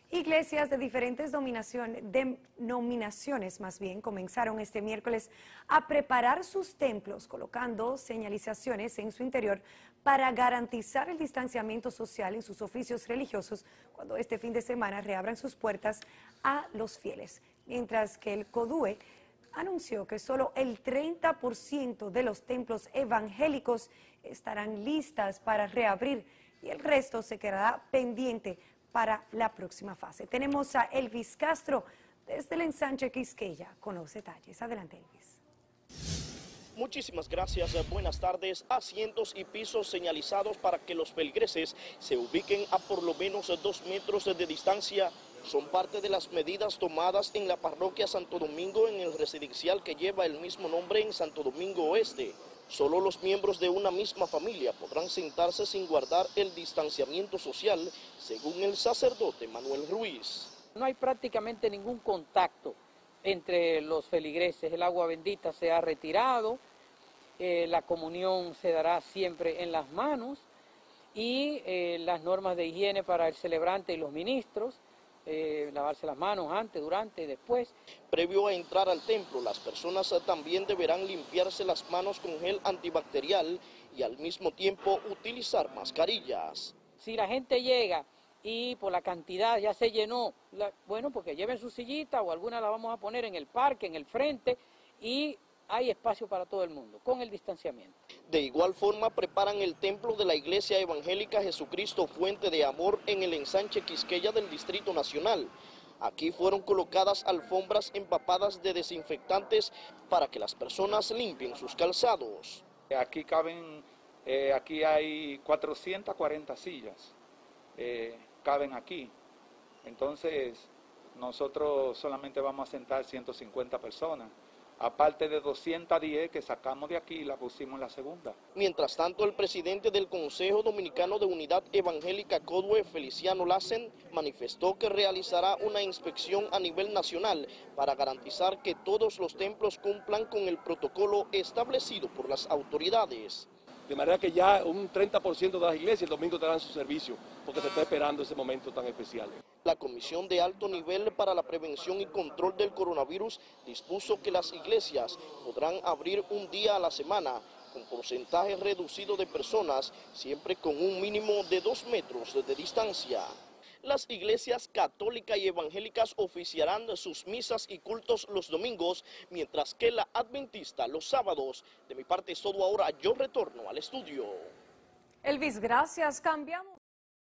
Iglesias de diferentes denominaciones comenzaron este miércoles a preparar sus templos, colocando señalizaciones en su interior para garantizar el distanciamiento social en sus oficios religiosos cuando este fin de semana reabran sus puertas a los fieles. Mientras que el CODUE anunció que solo el 30% de los templos evangélicos estarán listas para reabrir y el resto se quedará pendiente para la próxima fase. Tenemos a Elvis Castro desde el ensanche Quisqueya con los detalles. Adelante, Elvis. Muchísimas gracias, buenas tardes. Asientos y pisos señalizados para que los feligreses se ubiquen a por lo menos 2 metros de distancia son parte de las medidas tomadas en la parroquia Santo Domingo en el residencial que lleva el mismo nombre en Santo Domingo Oeste. Solo los miembros de una misma familia podrán sentarse sin guardar el distanciamiento social, según el sacerdote Manuel Ruiz. No hay prácticamente ningún contacto entre los feligreses, el agua bendita se ha retirado, la comunión se dará siempre en las manos y las normas de higiene para el celebrante y los ministros, lavarse las manos antes, durante y después. Previo a entrar al templo, las personas también deberán limpiarse las manos con gel antibacterial y al mismo tiempo utilizar mascarillas. Si la gente llega y por la cantidad ya se llenó, bueno, porque lleven su sillita o alguna la vamos a poner en el parque, en el frente, y hay espacio para todo el mundo, con el distanciamiento. De igual forma, preparan el templo de la Iglesia Evangélica Jesucristo Fuente de Amor en el ensanche Quisqueya del Distrito Nacional. Aquí fueron colocadas alfombras empapadas de desinfectantes para que las personas limpien sus calzados. Aquí caben, aquí hay 440 sillas, caben aquí. Entonces, nosotros solamente vamos a sentar 150 personas. Aparte de 210 que sacamos de aquí y la pusimos en la segunda. Mientras tanto, el presidente del Consejo Dominicano de Unidad Evangélica CODUE, Feliciano Lassen, manifestó que realizará una inspección a nivel nacional para garantizar que todos los templos cumplan con el protocolo establecido por las autoridades. De manera que ya un 30% de las iglesias el domingo tendrán su servicio, porque se está esperando ese momento tan especial. La Comisión de Alto Nivel para la Prevención y Control del Coronavirus dispuso que las iglesias podrán abrir un día a la semana con porcentaje reducido de personas, siempre con un mínimo de 2 metros de distancia. Las iglesias católica y evangélicas oficiarán sus misas y cultos los domingos, mientras que la adventista los sábados. De mi parte es todo ahora, yo retorno al estudio. Elvis, gracias. Cambiamos.